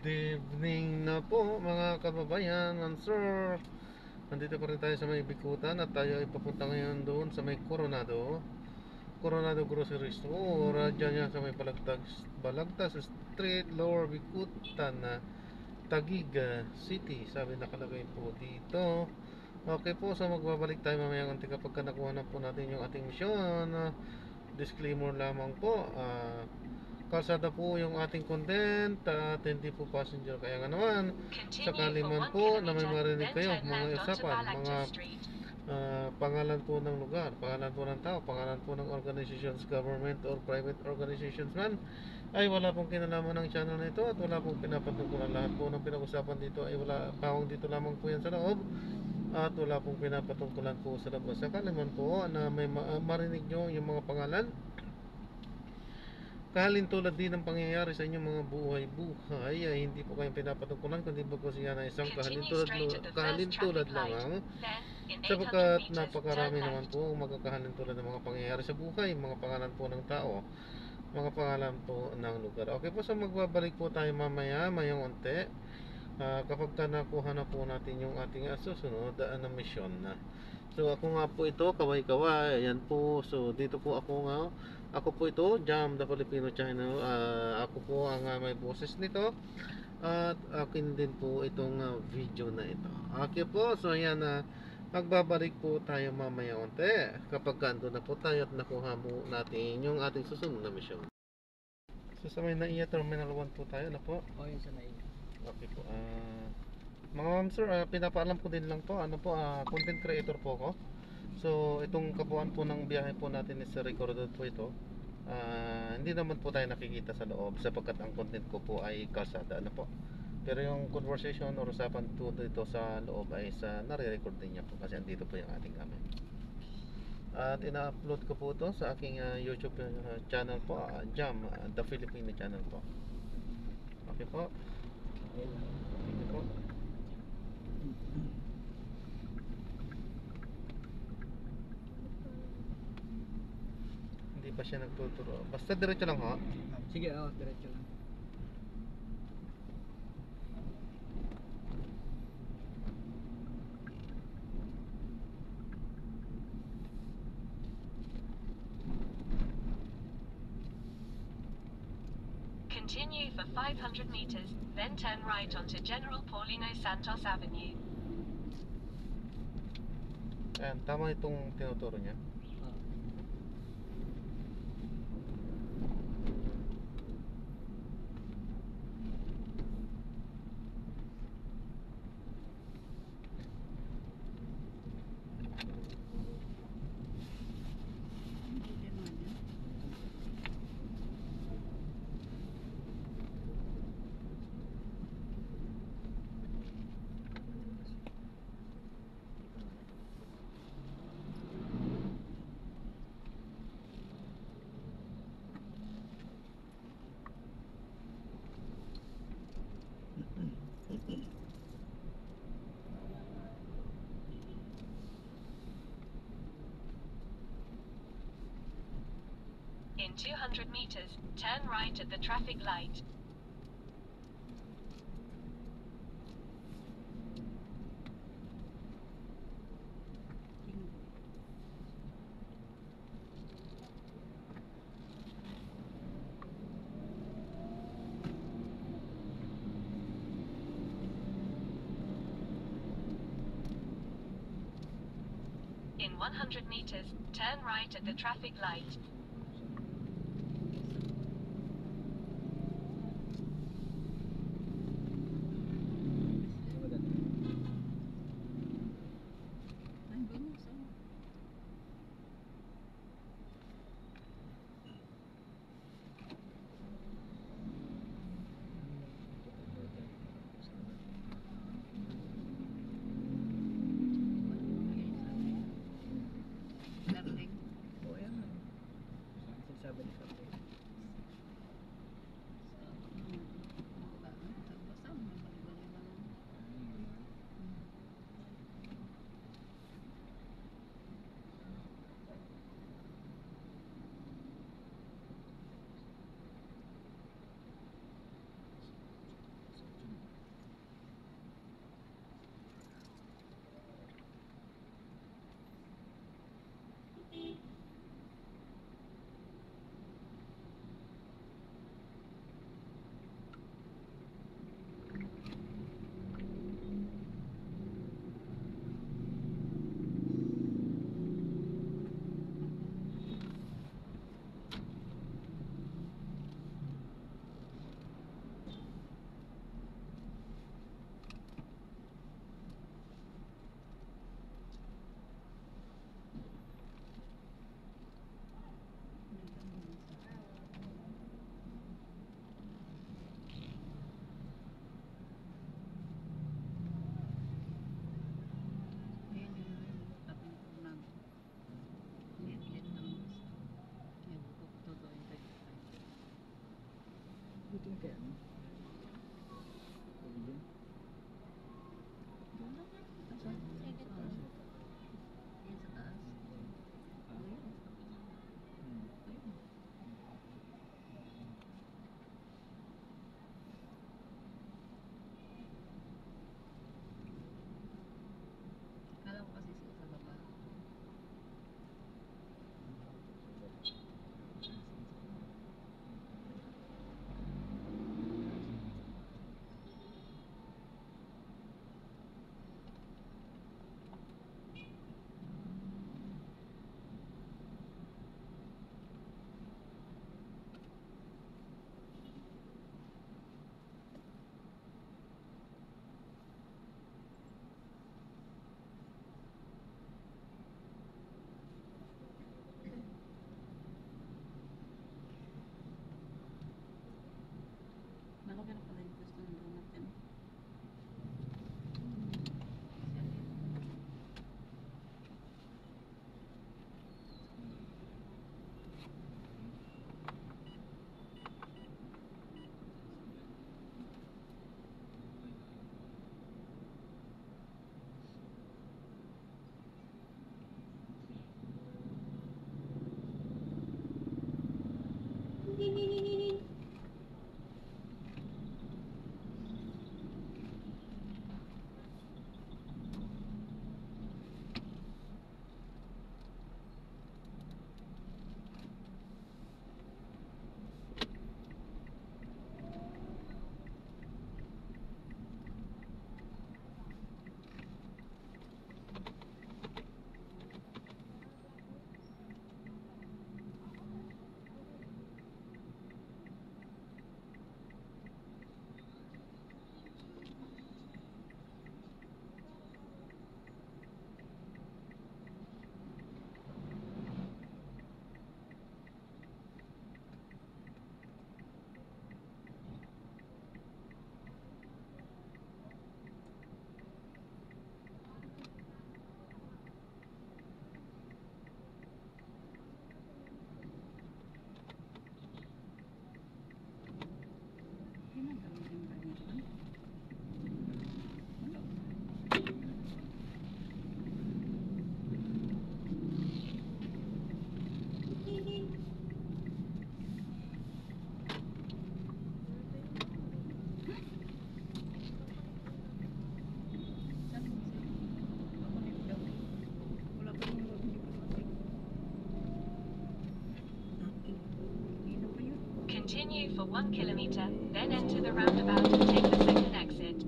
evening na po mga kababayan and sir. Nandito pa rin tayo sa may Bicutan at tayo ay papunta ngayon doon sa may Coronado Grocery Store. Diyan yan sa may Balagtas Street, Lower Bicutan na Taguig City. Sabi nakalagay po dito. Okay po, so magbabalik tayo mamaya unti kapag nakuha na po natin yung ating misyon. Disclaimer lamang po, kalsada po yung ating content at hindi po passenger. Kaya nga naman, sakali man po na may marinig kayo mga usapan, mga pangalan po ng lugar, pangalan po ng tao, pangalan po ng organizations, government or private organizations man, ay wala pong kinalaman ng channel na ito at wala pong pinapatungkulan. Lahat po ng pinag-usapan dito ay wala, bawang dito lamang po yan sa loob at wala pong pinapatungkulan po sa labas. Sakali man po na may marinig nyo yung mga pangalan, kahalintulad din ng pangyayari sa inyong mga buhay-buhay, ay hindi po kayong pinapatungkulan, kundi ba po siya na isang kahalintulad lamang, sapagkat napakarami naman po magkakahalintulad ng mga pangyayari sa buhay, mga pangalan po ng tao, mga pangalan po ng lugar. Okay po, so magbabalik po tayo mamaya mayang unti kapag nakuha na po natin yung ating susunod na mission na. So ako nga po ito, kaway-kaway, ayan po. So dito po ako po ito, Jam the Filipino Channel. Ako po ang may boses nito at akin din po itong video na ito. Okay po, so ayan magbabalik po tayo mamaya unti kapag ando na po tayo at nakuha mo natin yung ating susunod na mission. So sa may NAIA Terminal 1 po tayo na po. O yun sa NAIA. Okay po. Mga ma'am sir, pinapaalam ko din lang po, content creator po ako. So itong kabuuan po ng biyahe po natin is recorded po ito. Hindi naman po tayo nakikita sa loob sapagkat ang content ko po ay kalsada na po. Pero yung conversation or usapan po dito sa loob ay nare-record din niya po kasi andito po yung ating gamit. At ina-upload ko po ito sa aking YouTube channel po, Jam the Filipino Channel po. Okay po. Thank you po. Hindi pa siya nagtuturo. Basta diretso lang ho. Sige, diretso lang. Continue for 500 meters, then turn right onto General Paulino Santos Avenue. Ayan, tama itong tinuturo niya. In 200 meters, turn right at the traffic light. In 100 meters, turn right at the traffic light. for 1 kilometer, then enter the roundabout and take the second exit.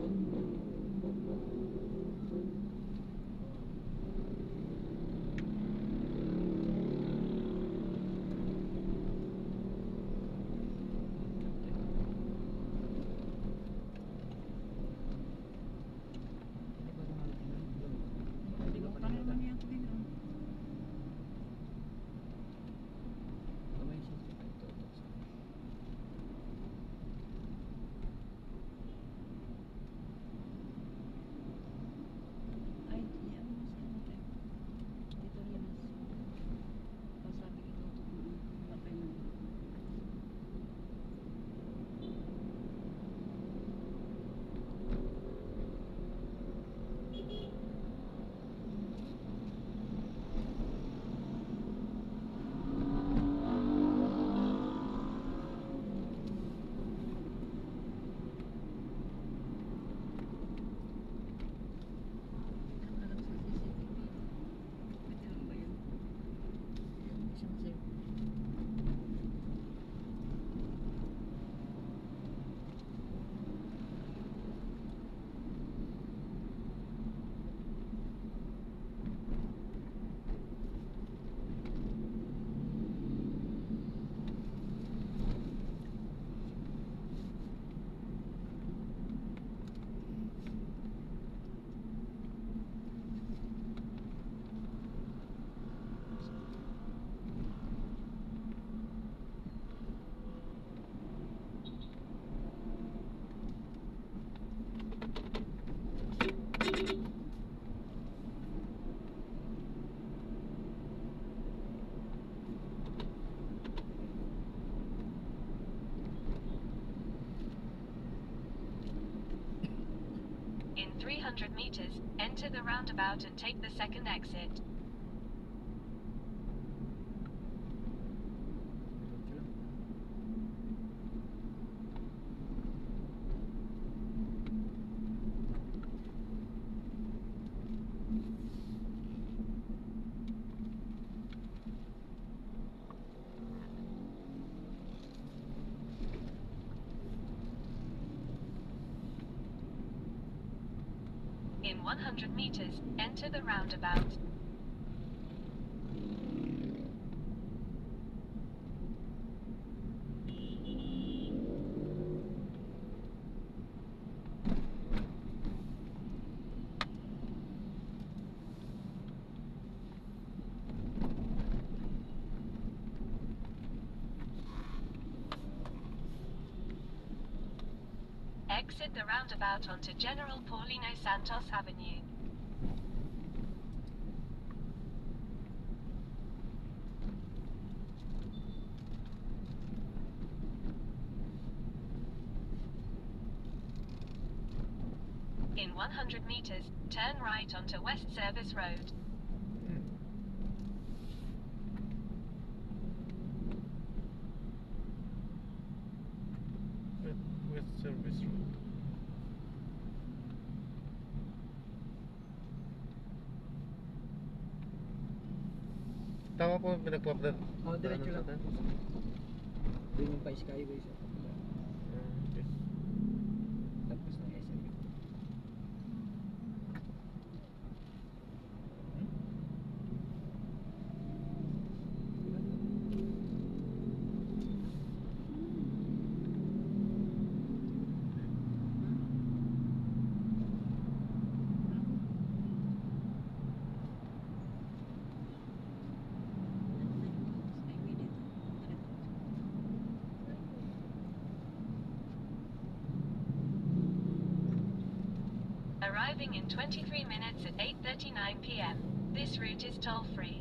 In 300 meters, enter the roundabout and take the second exit. In 100 meters, enter the roundabout. Exit the roundabout onto General Paulino Santos Avenue. In 100 meters, turn right onto West Service Road. West Service Road. Tama po yung pinagpapadaan. Oh, diretso lang. Doon yung pa skyway sa Okay. tapos ng SM. Arriving in 23 minutes at 8:39 p.m. This route is toll-free.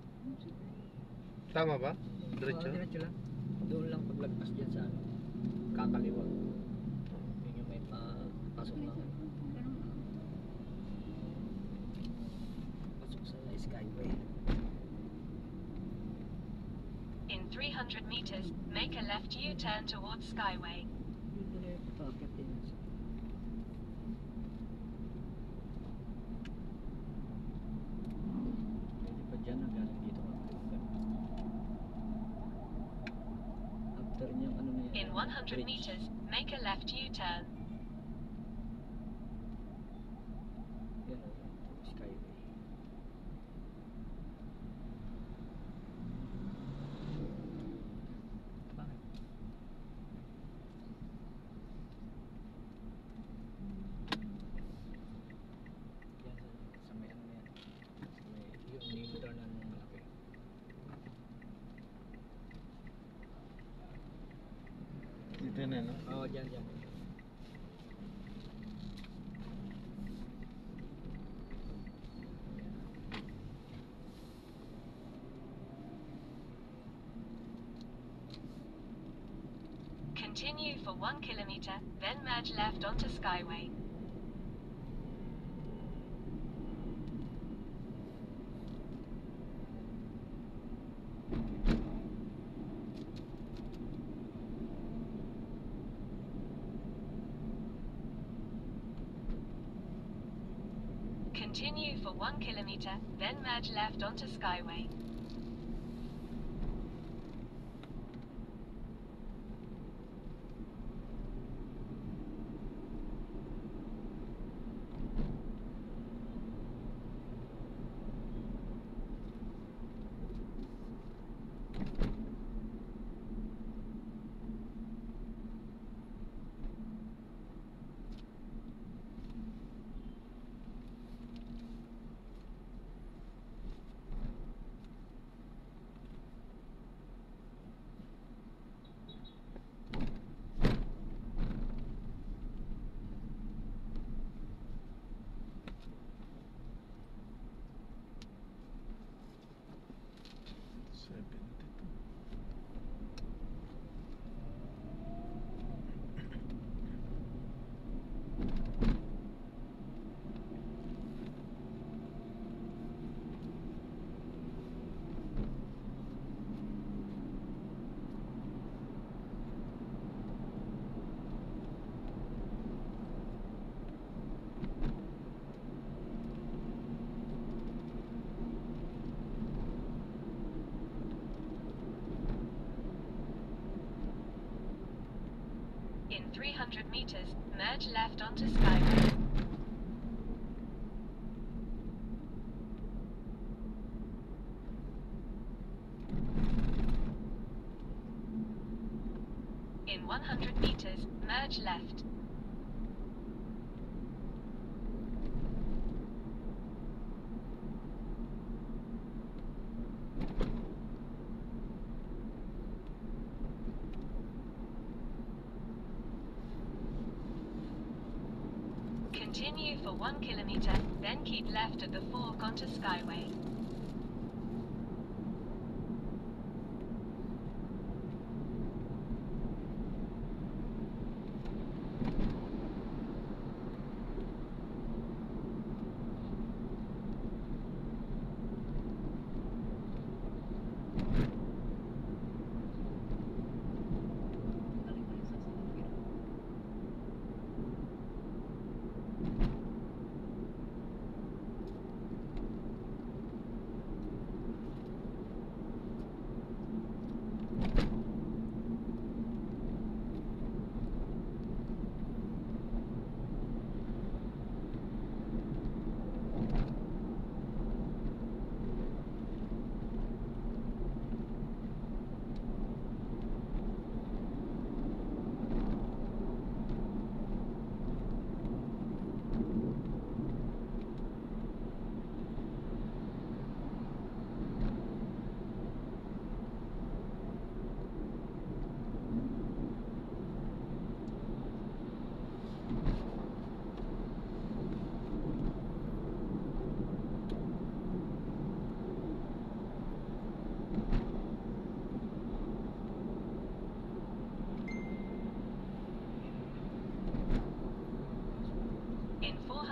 Tama ba? Oh, Diretso? diretso lang. Doon lang paglagpas dyan sa ano. kakaliwa. Yun yung may pasok na pasok sa Skyway. In 300 meters, make a left U-turn towards Skyway. Bakit din? Pwede pa dyan hanggang dito kakaliwa. After niyang ano na yan. In 100 bridge. meters, make a left U-turn. Yan o, Skyway. Bakit? Yan sa may ano na yan. Sa may yung neighbor na malaki. Dito na, no? Oo, dyan. Continue for 1 kilometer, then merge left onto Skyway. Continue for 1 kilometer, then merge left onto Skyway. In 300 meters, merge left onto Skyway. In 100 meters, merge left. Continue for 1 kilometer, then keep left at the fork onto Skyway.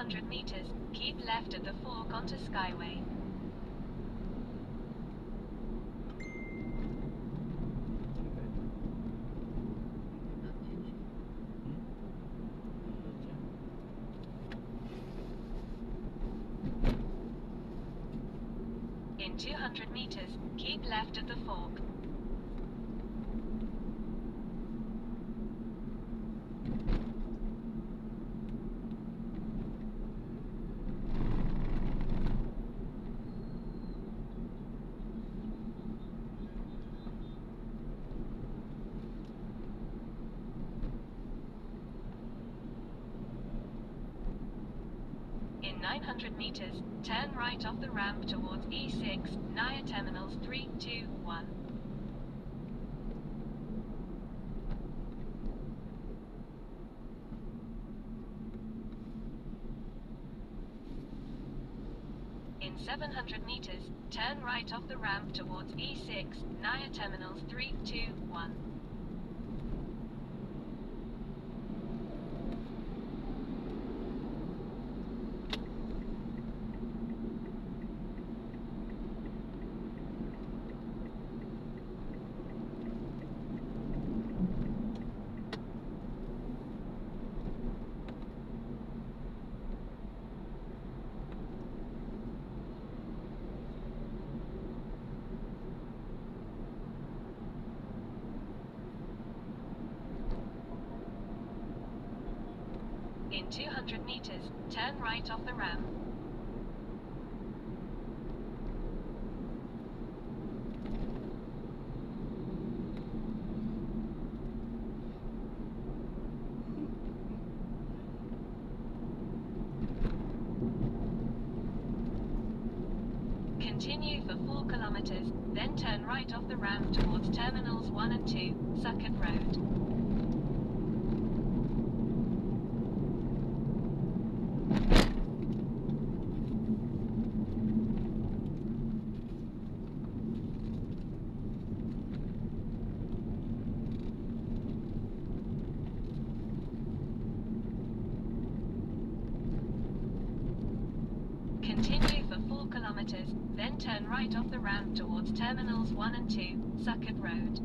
200 meters, keep left at the fork onto Skyway. In 200 meters, keep left at the fork. In 900 meters, turn right off the ramp towards E6, NAIA terminals 3, 2, 1. In 700 meters, turn right off the ramp towards E6, NAIA terminals 3, 2, 1. In 200 meters, turn right off the ramp. Continue for 4 kilometers, then turn right off the ramp towards terminals 1 and 2, Suckett Road. Continue for 4 kilometers, then turn right off the ramp towards terminals 1 and 2, Suckett Road.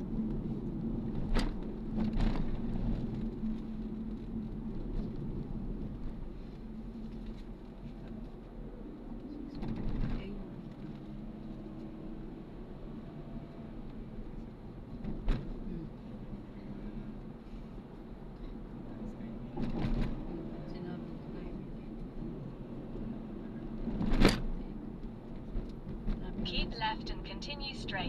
Keep left and continue straight.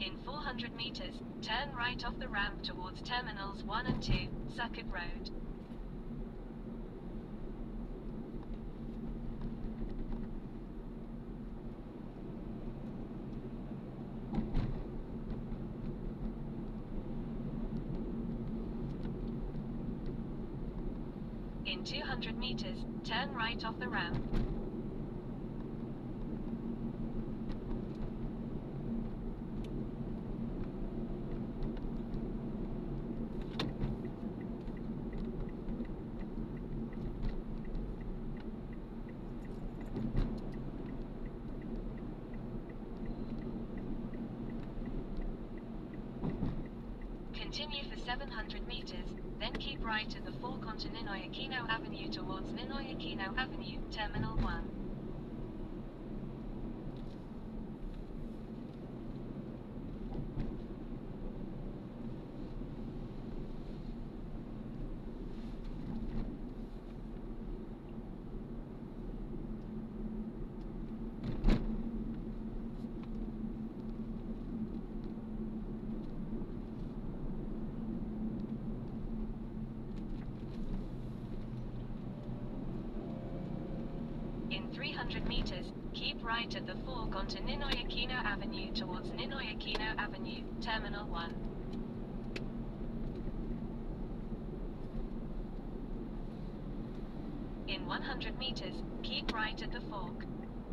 In 400 meters, turn right off the ramp towards Terminals 1 and 2, Circuit Road. In 200 meters, turn right off the ramp. Continue for 700 meters, then keep right at the fork onto Ninoy Aquino Avenue towards Ninoy Aquino Avenue, Terminal 1. In 300 meters, keep right at the fork onto Ninoy Aquino Avenue towards Ninoy Aquino Avenue, Terminal 1. In 100 meters, keep right at the fork.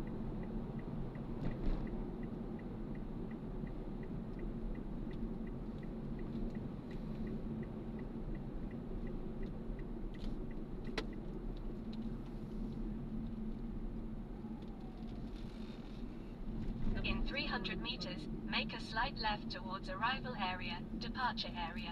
In 300 meters, make a slight left towards Arrival Area, Departure Area.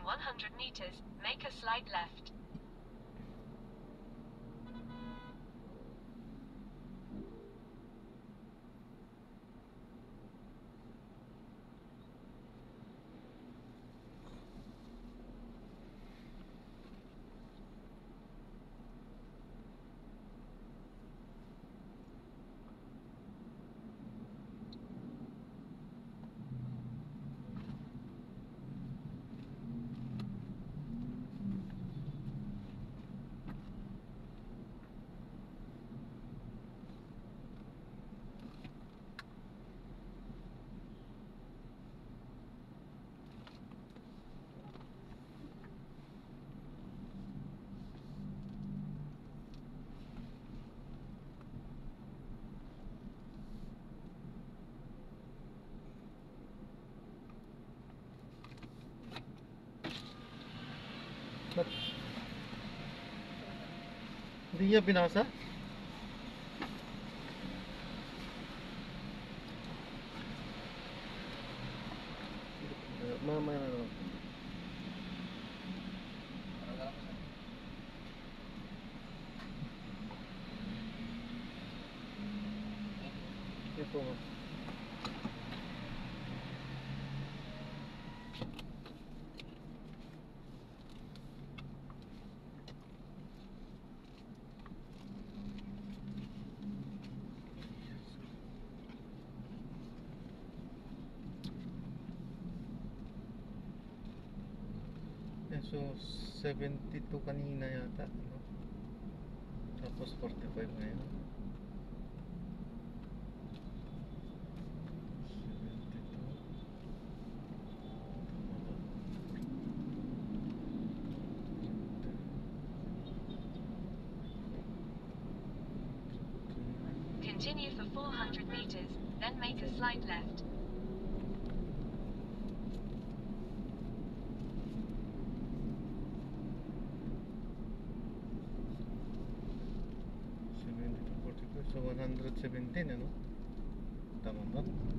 In 100 meters, make a slight left. Ba't hindi niya binasa? Mamaya na lang. Ito nga. So 72 kanina yata, no? Tapos 45 ngayon. 72. Continue for 400 meters, then make a slight left. So 117, ano? Tama ba?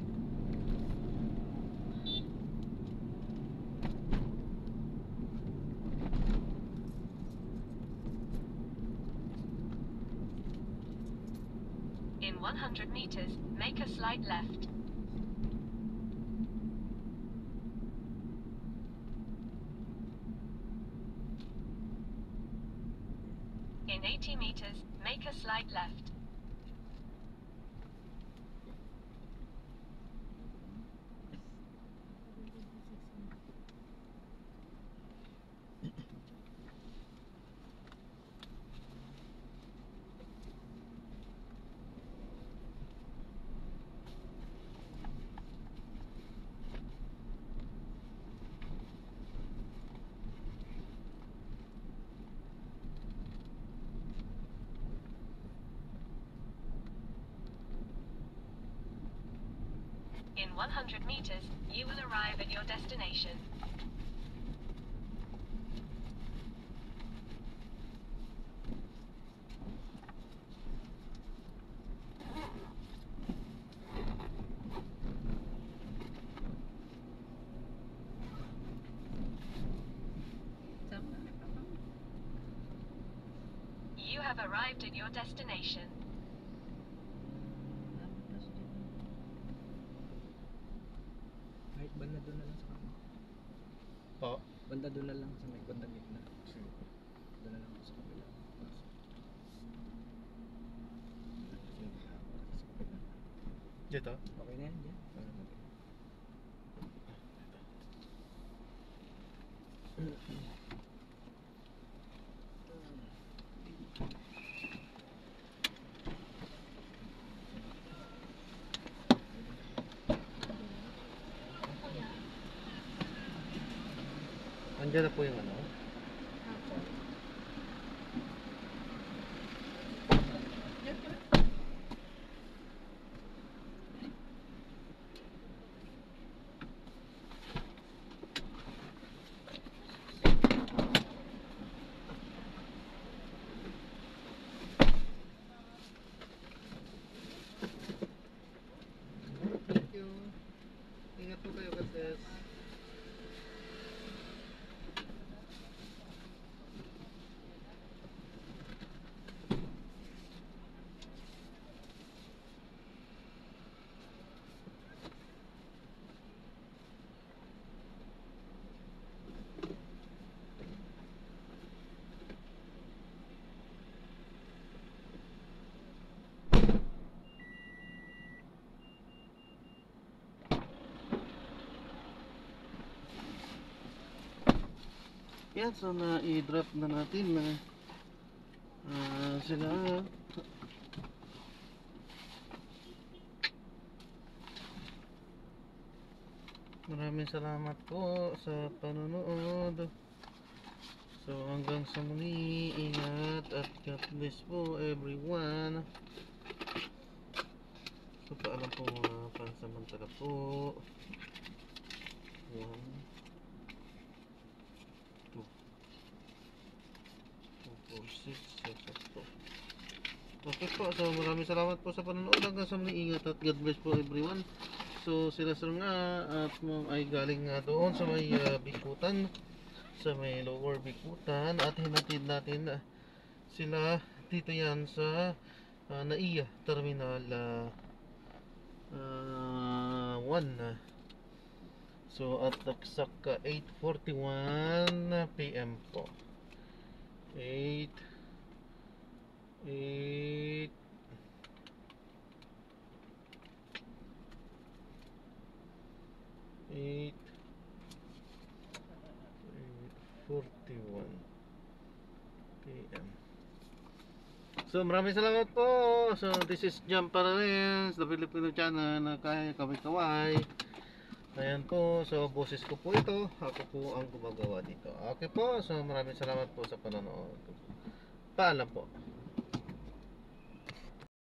In 100 meters, make a slight left. In 80 meters, make a slight left. In 100 meters, you will arrive at your destination. You have arrived at your destination. Kahit banda doon na lang sa kama. Po. Banda doon na lang sa may bandang gitna. Sige. Doon na lang sa kabila. Dito? Okay na yan, dyan. Andiyan na po yung ano? Thank you. Ingat po kayo, guys. Yan, so na-i-drop na natin na sila. Maraming salamat po sa panonood. So hanggang sa muli, ingat at God bless po everyone. So paalam po mga pansamantala po. 1, 2, 4, 6, 7, 8. Okay po, so maraming salamat po sa panonood. Hanggang sa muli, ingat at God bless po everyone. So sila sir nga at ay galing nga doon sa may bicutan, sa may lower bicutan, at hinatid natin sila dito yan sa NAIA Terminal 1. So at taksak 8:41 PM po. 8 8:41 PM. So maraming salamat po. So this is Jump Parallels, the Filipino channel na kaya kaway-kaway. Ayan po, so boses ko po ito. Ako po ang gumagawa dito. Okay po, so maraming salamat po sa panonood. Paalam po.